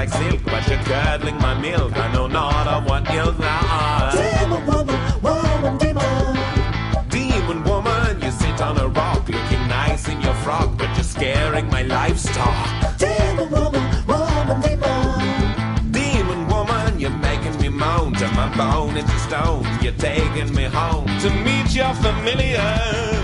like silk, but you're curdling my milk. I know not of what ilk thou art. Demon woman, woman, demon. Demon woman, you sit on a rock, looking nice in your frock, but you're scaring my livestock. Demon woman, woman, demon. Demon woman, you're making me moan, turn my bone into stone. You're taking me home to meet your familiar.